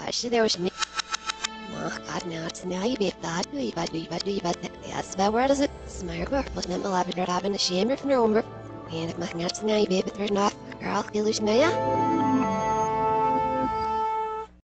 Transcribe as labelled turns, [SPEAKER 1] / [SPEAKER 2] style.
[SPEAKER 1] there was me. Oh, God, now it's now you be bad, you bad, yes, but where does it? Smart work, but then we'll have it having a shame from your own. And if my nuts now you be, but there's not, girl, kill us now.